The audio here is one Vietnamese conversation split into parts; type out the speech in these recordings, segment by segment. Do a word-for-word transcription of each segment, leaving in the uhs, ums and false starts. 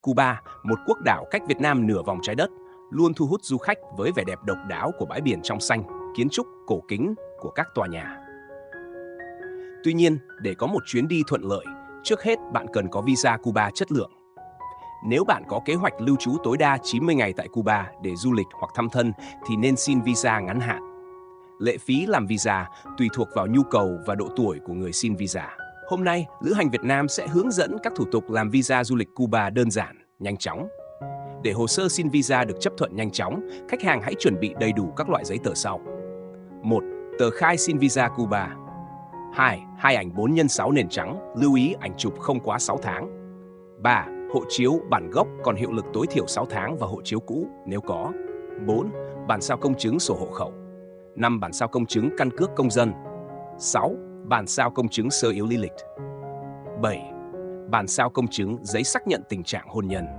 Cuba, một quốc đảo cách Việt Nam nửa vòng trái đất, luôn thu hút du khách với vẻ đẹp độc đáo của bãi biển trong xanh, kiến trúc cổ kính của các tòa nhà. Tuy nhiên, để có một chuyến đi thuận lợi, trước hết bạn cần có visa Cuba chất lượng. Nếu bạn có kế hoạch lưu trú tối đa chín mươi ngày tại Cuba để du lịch hoặc thăm thân thì nên xin visa ngắn hạn. Lệ phí làm visa tùy thuộc vào nhu cầu và độ tuổi của người xin visa. Hôm nay, Lữ hành Việt Nam sẽ hướng dẫn các thủ tục làm visa du lịch Cuba đơn giản, nhanh chóng. Để hồ sơ xin visa được chấp thuận nhanh chóng, khách hàng hãy chuẩn bị đầy đủ các loại giấy tờ sau. một. Tờ khai xin visa Cuba. hai. Hai ảnh bốn nhân sáu nền trắng, lưu ý ảnh chụp không quá sáu tháng. ba. Hộ chiếu bản gốc còn hiệu lực tối thiểu sáu tháng và hộ chiếu cũ nếu có. bốn. Bản sao công chứng sổ hộ khẩu. năm. Bản sao công chứng căn cước công dân. sáu. Bản sao công chứng sơ yếu lý lịch. bảy. Bản sao công chứng giấy xác nhận tình trạng hôn nhân.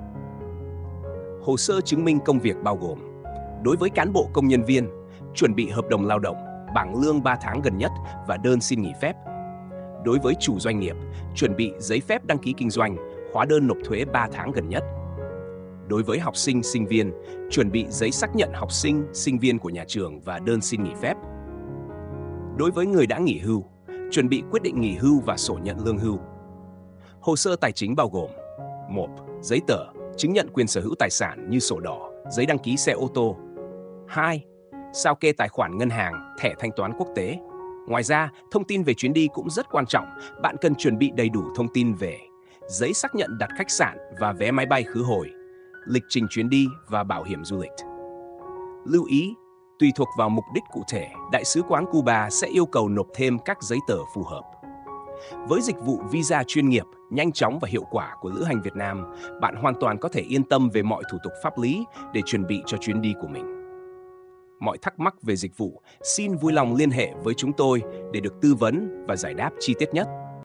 Hồ sơ chứng minh công việc bao gồm: đối với cán bộ công nhân viên, chuẩn bị hợp đồng lao động, bảng lương ba tháng gần nhất và đơn xin nghỉ phép. Đối với chủ doanh nghiệp, chuẩn bị giấy phép đăng ký kinh doanh, hóa đơn nộp thuế ba tháng gần nhất. Đối với học sinh, sinh viên, chuẩn bị giấy xác nhận học sinh, sinh viên của nhà trường và đơn xin nghỉ phép. Đối với người đã nghỉ hưu, chuẩn bị quyết định nghỉ hưu và sổ nhận lương hưu. Hồ sơ tài chính bao gồm: một. Giấy tờ, chứng nhận quyền sở hữu tài sản như sổ đỏ, giấy đăng ký xe ô tô. hai. Sao kê tài khoản ngân hàng, thẻ thanh toán quốc tế. Ngoài ra, thông tin về chuyến đi cũng rất quan trọng. Bạn cần chuẩn bị đầy đủ thông tin về giấy xác nhận đặt khách sạn và vé máy bay khứ hồi, lịch trình chuyến đi và bảo hiểm du lịch. Lưu ý, tùy thuộc vào mục đích cụ thể, Đại sứ quán Cuba sẽ yêu cầu nộp thêm các giấy tờ phù hợp. Với dịch vụ visa chuyên nghiệp, nhanh chóng và hiệu quả của Lữ hành Việt Nam, bạn hoàn toàn có thể yên tâm về mọi thủ tục pháp lý để chuẩn bị cho chuyến đi của mình. Mọi thắc mắc về dịch vụ, xin vui lòng liên hệ với chúng tôi để được tư vấn và giải đáp chi tiết nhất.